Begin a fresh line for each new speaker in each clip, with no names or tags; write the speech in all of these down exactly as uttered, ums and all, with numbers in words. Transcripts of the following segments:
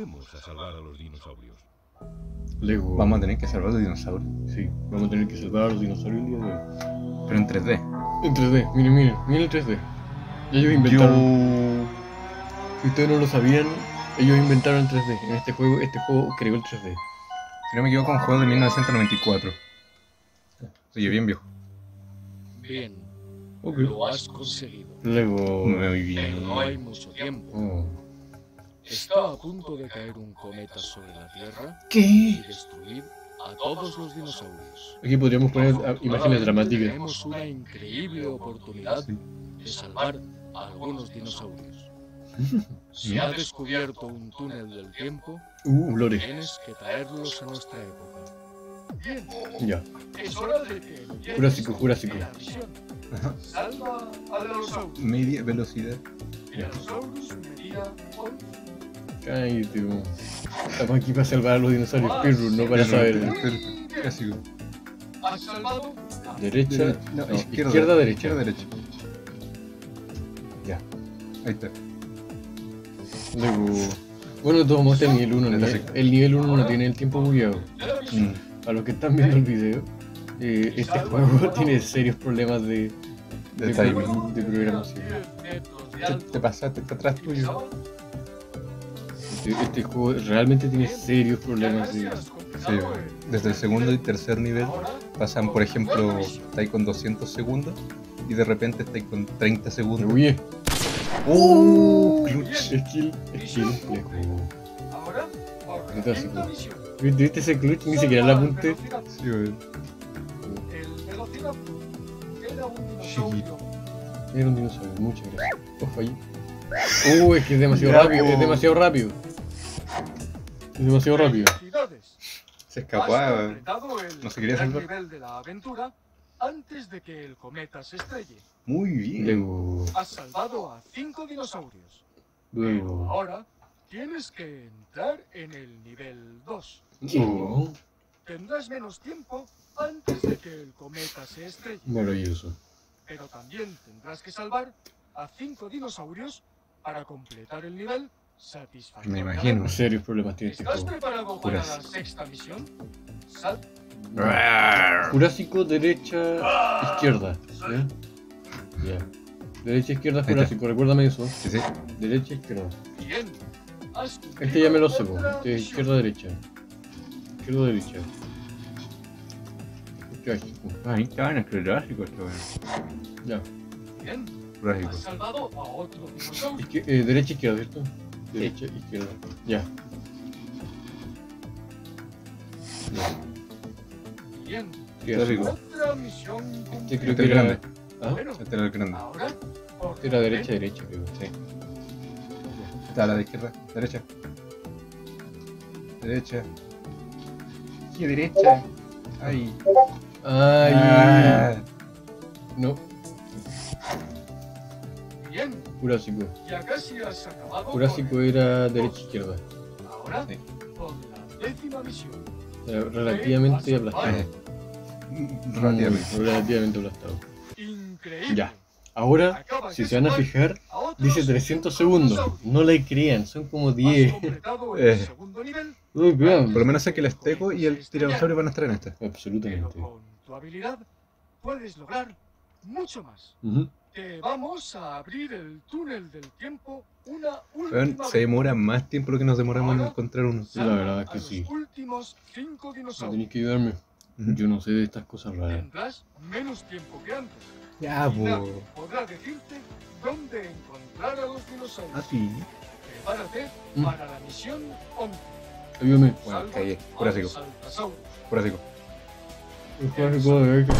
ayudemos a salvar a los dinosaurios.
Lego.
Vamos a tener que salvar a los dinosaurios.
Sí, vamos a tener que salvar a los dinosaurios el día de hoy.
Pero en tres D.
En tres D, miren, miren, miren el tres D. Ellos inventaron.
Yo...
Si ustedes no lo sabían, ellos inventaron el tres D. En este juego, este juego creó el tres D.
Si no me equivoco, un juego de mil novecientos noventa y cuatro. Soy yo bien viejo.
Bien,
Ok.
lo has conseguido.
Lego.
Muy
Pero
bien.
no hay mucho tiempo.
Oh.
Está a punto de caer un cometa sobre la Tierra y
¿Qué?
destruir a todos los dinosaurios.
Aquí podríamos poner ah, imágenes dramáticas.
Tenemos una increíble oportunidad de salvar a algunos dinosaurios. Se ha descubierto un túnel del tiempo.
Uh, Lore.
Tienes que traerlos a nuestra época. Bien,
Ya.
es hora de que empieces
Jurásico, Jurásico.
la misión. Salva a Delosaurus.
Media velocidad.
Ya.
Delosaurus medía once.
Cállate, bo. Estamos aquí para salvar a los dinosaurios, Pirru, no para saber.
Clásico.
¿Has salvado?
Derecha,
No,
no,
izquierda,
izquierda, derecha.
Izquierda, derecha. Ya. Ahí está.
Luego. Bueno, de todos modos, este nivel uno.
Neta,
El,
sí.
el nivel uno no tiene el tiempo bugueado.
Mm.
A los que están viendo el video, eh, este juego tiene serios problemas de,
De
de,
timing.
pro- de programación.
Te, te pasaste, está atrás tuyo.
Este, este juego realmente tiene serios problemas de.
Sí, desde el segundo y tercer nivel pasan, por ejemplo, estáis con doscientos segundos y de repente estáis con treinta
Me
segundos.
huye.
¡Oh! Clutch.
Skill, skill, lejos.
Ahora,
Neta,
en
sí,
la
po.
misión.
¿Viste ese clutch? Ni siquiera la apunté.
Sí, weón.
El Velociraptor era un
Chiquito.
dinosaurio.
Era un dinosaurio, muchas gracias. Oh, fallé. Uh, es que es demasiado
Ya,
rápido,
po.
es demasiado rápido. Es demasiado rápido.
Felicidades.
Se escapó.
Has
ah,
completado el
no se quería
primer
salvar.
nivel de la aventura antes de que el cometa se estrelle.
Muy bien.
Luego,
Has salvado a cinco dinosaurios.
luego.
Ahora tienes que entrar en el nivel dos.
Oh,
Tendrás menos tiempo antes de que el cometa se estrelle.
maravilloso.
Pero también tendrás que salvar a cinco dinosaurios para completar el nivel satisfactoriamente.
Me imagino.
Serios problemas tiene este
¿Estás
juego.
preparado para la
Jurásico.
sexta misión? Sal.
Jurásico, derecha, izquierda. ¿Ya? Ya. Derecha, izquierda,
está.
Jurásico. Recuérdame eso.
Sí, sí.
Derecha, izquierda.
Bien. Has
Este ya me lo sé, po.
cumplido
Este es
otra
izquierda, derecha. Izquierda, derecha. Jurásico.
Ay, estaban en Jurásico, este weón.
Ya.
misión. Bien.
Jurásico.
Has salvado a otro dinosaurio.
Izquier- eh, derecha, izquierda, ¿cierto? Derecha, izquierda. Ya.
Bien.
Jurásico.
Otra misión
Este
cumplida.
creo que
el
era.
grande.
¿Ah?
Bueno,
Este era el grande.
ahora. por
Este era
la
derecha,
B.
derecha, creo.
Sí. Está a la de izquierda. Derecha. Derecha. ¿Qué derecha? Ay.
Ay.
Ah.
No,
Bien.
Jurásico.
Ya casi has acabado.
Jurásico
con el-
era derecha, izquierda.
Ahora,
Sí.
por la décima misión.
Era relativamente aplastado.
Eh, Relativamente.
Muy relativamente aplastado.
Increíble.
Ya. Ahora,
Acabas
si
de
se van a
salvar
fijar,
a otros
dice trescientos segundos.
dinosaurios.
No le crean, son como
Has
diez.
completado el
Eh.
segundo nivel,
Uy, vean.
Por lo menos sé que el Esteco y el tiranosaurio van a estar en esta.
pero
Absolutamente.
con tu habilidad puedes lograr mucho más.
Ujú.
Te vamos a abrir el túnel del tiempo una
Weón,
última
se
vez.
demora más tiempo lo que nos demoramos en encontrar uno.
Sí, la verdad es
A
que
los
sí.
últimos cinco
No
dinosaurios.
tenéis que ayudarme.
Ujú.
Yo no sé de estas cosas raras.
Tendrás menos tiempo que antes.
Ya,
Y nadie
po.
podrá decirte dónde encontrar a los dinosaurios.
Ah, sí.
Prepárate
Mm.
para la misión once.
Ayúdame.
Bueno,
Salva
caí.
a
Jurásico.
los altasaurios.
Jurásico.
El Jurásico de ver que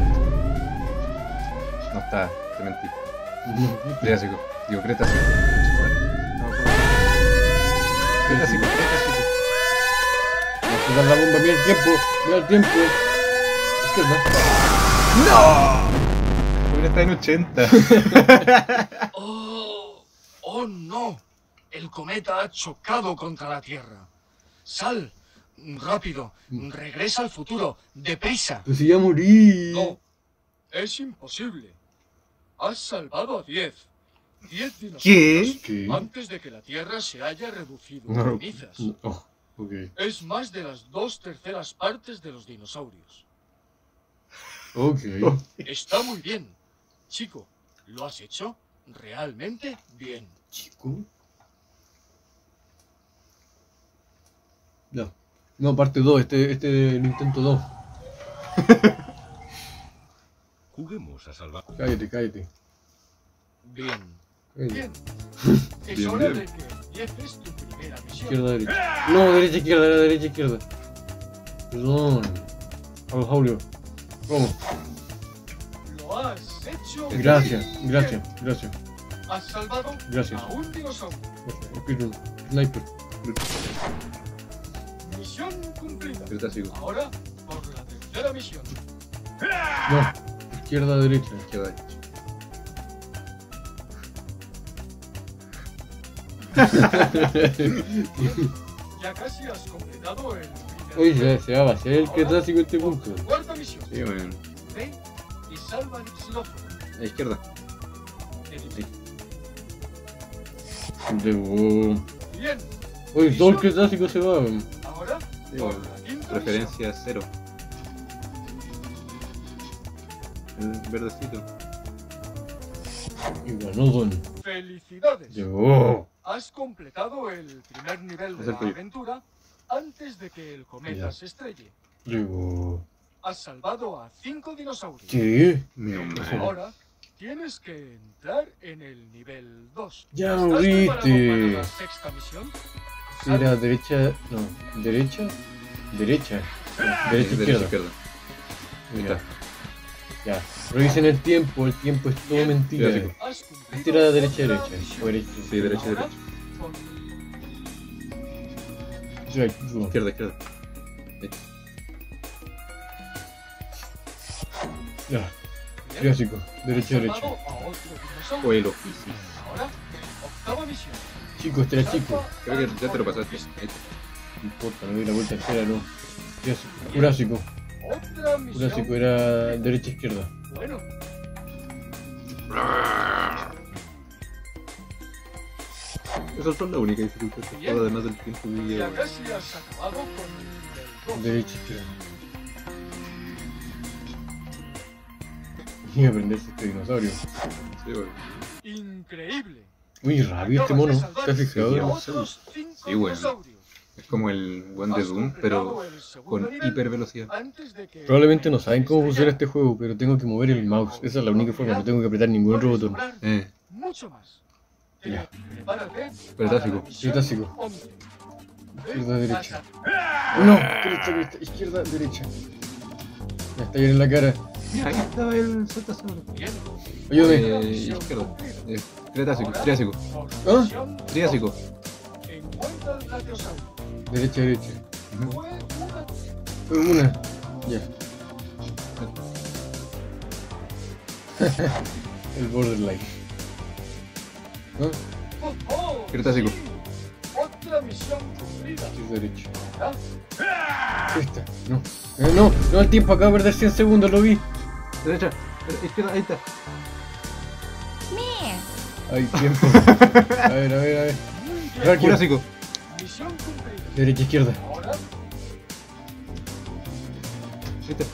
No está. Te mentí.
se-
Jurásico. Digo, Cretácico. Cretácico. Cretácico.
Vamos a dar la bomba, mira el tiempo, mira el tiempo. Izquierda.
Hubiera estado en ochenta.
¡Oh! ¡Oh, no! El cometa ha chocado contra la Tierra. ¡Sal! ¡Rápido! ¡Regresa al futuro! ¡Deprisa!
Pues si ya morí.
No, es imposible. Has salvado a diez. diez dinosaurios
¿Qué?
¿Qué?
antes de que la Tierra se haya reducido
No,
a cenizas.
no, oh, ok.
Es más de las dos terceras partes de los dinosaurios.
Ok.
Está muy bien. Chico, lo has hecho realmente bien.
Chico. No. No, parte dos, este, este lo intento dos.
Juguemos a salvar.
Cállate, cállate.
Bien.
cállate.
Bien. Es
Bien,
hora
bien.
de que empieces tu primera misión.
Izquierda, derecha. No, derecha, izquierda, derecha, izquierda. Perdón. Pablo Julio. ¿Cómo?
Lo has hecho.
Gracias,
bien.
gracias, gracias.
Has salvado
Gracias.
a un dinosaurio.
Espíritu, sniper.
Misión cumplida.
Cretácico.
Ahora por la tercera misión.
No. Izquierda, derecha.
Izquierda, derecha.
Ya casi has completado el primer
Oye,
nivel.
se, se va a vaciar el cretácico este punto.
Cuarta misión.
Sí, weón.
Ve y salva al xilófono.
A la izquierda.
Derecha.
De...
Bien.
Oye, todo el cretácico se va.
Ahora
Sí,
por
weón.
la quinta
Referencia cero. El verdecito.
Y ganó Don.
misión. Felicidades.
Llegó.
Has completado el primer nivel
Es
de
el
la
tuyo.
aventura antes de que el cometa
Ya.
se estrelle.
Llegó.
Has salvado a cinco dinosaurios.
¿Qué?
Mi hombre.
Ahora tienes que entrar en el nivel dos.
Ya
¿Estás preparado
viste.
para la sexta misión?
Era derecha. No. ¿Derecha? Derecha. No, derecha, izquierda.
izquierda. Ahí
Ya.
está.
Ya. Revisen el tiempo. El tiempo es todo mentira.
Cretácico.
Has cumplido
Este era derecha,
otra
derecha.
misión.
O derecha.
Sí, derecha,
Ahora,
derecha.
con-
Sí, no.
Izquierda, izquierda.
Ya. Clásico. Derecha,
has
derecha.
salvado a otro dinosaurio.
O el oficio.
Ahora, octava misión.
Chico, este era chico.
Creo que ya te lo pasaste. Ahí está.
No importa, no doy la vuelta entera, no. Clásico. Jurásico.
Otra misión.
Jurásico era derecha, izquierda.
Bueno,
Esas son las únicas dificultades que juego, además del tiempo que
ya
llevo.
casi has acabado con el nivel dos.
Derecha, izquierda. Y aprenderse este dinosaurio.
Sí, weón.
Increíble.
Muy rápido este mono. ¿Te has fijado?
Sí,
A
weón.
otros cinco
Sí, bueno.
dinosaurios.
Es como el one de
Has
Doom,
completado
pero
el segundo
con
nivel
hipervelocidad.
antes de que
Probablemente no saben cómo
se
funciona
estrellara.
este juego, pero tengo que mover el mouse. Esa es la única forma, no tengo que apretar ningún otro
Puedes
botón.
lograr
Eh,
mucho más.
Ya.
Prepárate
Cretácico.
para la misión
Cretácico.
once.
Izquierda, derecha.
Ataca.
No, derecha, derecha, izquierda, derecha. Ya está bien en la cara.
ahí estaba el Zotasauro.
Bien.
Ayúdame.
Eh, izquierda. Eh, Cretácico, Triásico.
Por
¿Ah?
misión
Triásico.
encuentra al Brachiosaurio.
Derecha, derecha.
Ujú.
Fue una
Fue una. Ya. El borderline. ¿No?
¡Oh, oh!
Cretácico.
Sí. Otra misión cumplida.
Izquierda, derecha.
¿Ah?
Esta. No. Eh, no, no el tiempo, acabo de perder cien segundos, lo vi.
Derecha. eh, Izquierda, ahí está.
Hay tiempo. A ver, a ver, a ver.
Muy bien.
Raquel.
Jurásico.
Misión cumplida.
Derecha, izquierda.
Ahora,
Ahí está.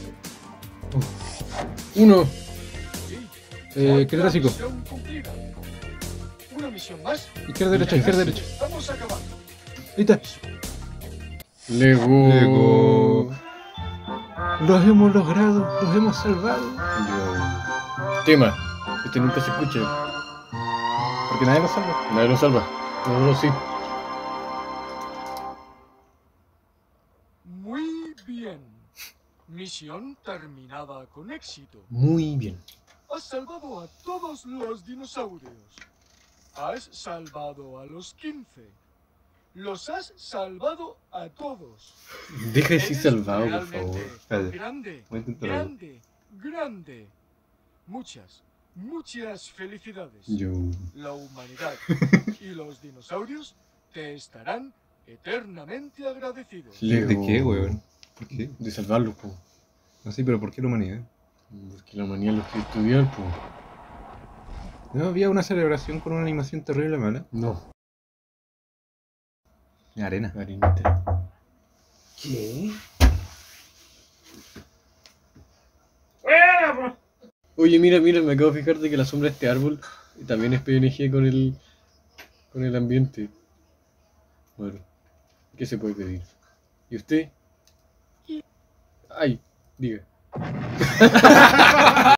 Uno.
sí.
Eh,
Otra
Cretácico.
misión cumplida. Una misión más.
Izquierda, derecha, izquierda,
Casi
derecha.
Estamos acabando.
Ahí está.
Lego.
Lego. Los hemos logrado, los hemos salvado.
Yo. Tema. Este nunca se escucha.
Porque nadie lo salva.
Nadie lo salva. Nosotros sí.
Muy bien. Misión terminada con éxito.
Muy bien.
Has salvado a todos los dinosaurios. Has salvado a los quince. Los has salvado a todos.
Deja de decir
Eres
salvado, por
realmente
favor.
Espérate.
Grande,
Voy a intentarlo.
grande, grande. Muchas, muchas felicidades.
Yo.
La humanidad y los dinosaurios te estarán eternamente agradecidos.
Lego.
¿De qué, weón? ¿Por qué?
De salvarlos, po.
No sé, pero ¿por qué la humanidad?
Porque la manía los quiere estudiar, po.
No había una celebración con una animación terrible mala.
No,
Arena.
Arenita.
¿Qué?
Oye, mira, mira, me acabo de fijar de que la sombra de este árbol también es P N G con el, con el ambiente. Bueno, ¿qué se puede pedir? ¿Y usted? Ay, diga.